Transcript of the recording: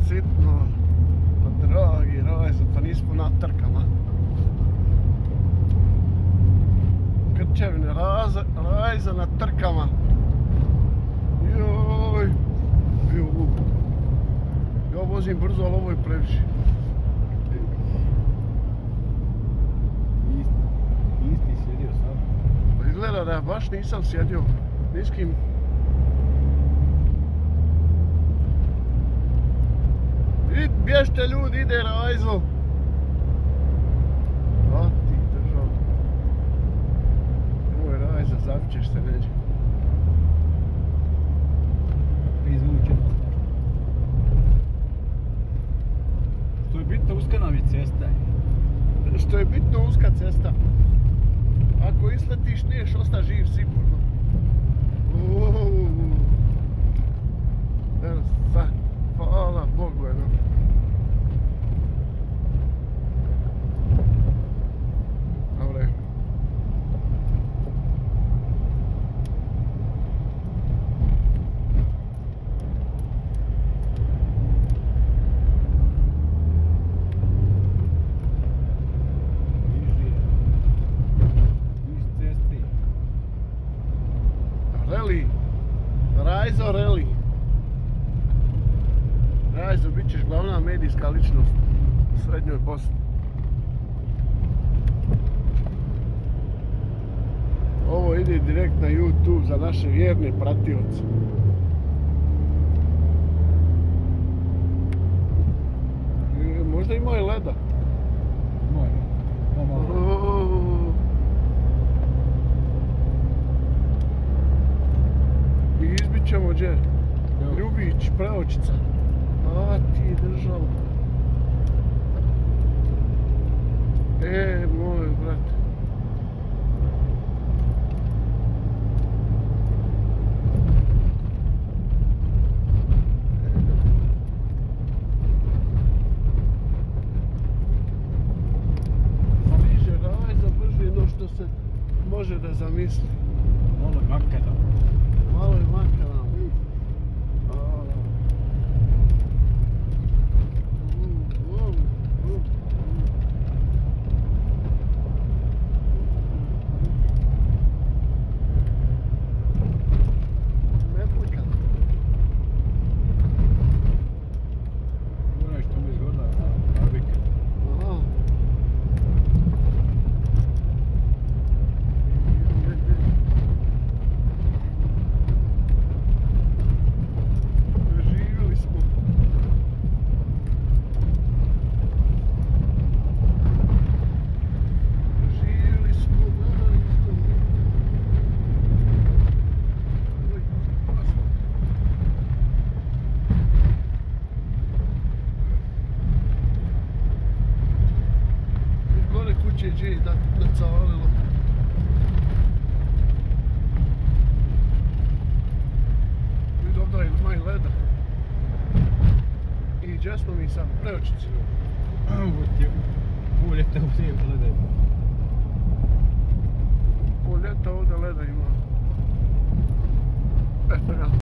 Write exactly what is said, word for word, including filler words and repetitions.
sitno. Pa dragi Rajzo, pa nismo na trkama. Krčevine Rajza na trkama. Joj. Joj. Ja vozim brzo, ali ovo je previše. Isti sjedio sam. Pa izgleda da ja baš nisam sjedio ni s kim. Bježte ljudi, ide Rajzo. A ti držao. Ovo je Rajzo, zapićeš se neđe. Izvučen. Što je bitno, uska nam je cesta. Što je bitno, uska cesta. Ako isletiš, niješ osta živ sigurno. Evo, sad, hvala Bogu, evo. Dobre. Reli, Rajzo Reli. Rajzo, bit ćeš glavna medijska ličnost u srednjoj Bosni. Ovo ide direkt na YouTube za naše vjerne pratioce. E, možda ima i leda. Moj, malo. I izbit ćemo gdje? Ljubić, Preočica. A ti držao. E, moj brat. Stiže Rajza brže no što se može da zamisli. Malo je makada. Malo je makada. Gdje je nacalilo. Vidi ovdje ima i leda. I gdje smo mi sad? Preočici. Pol ljeta ovdje leda ima. Pol ljeta ovdje leda ima. Eto ga.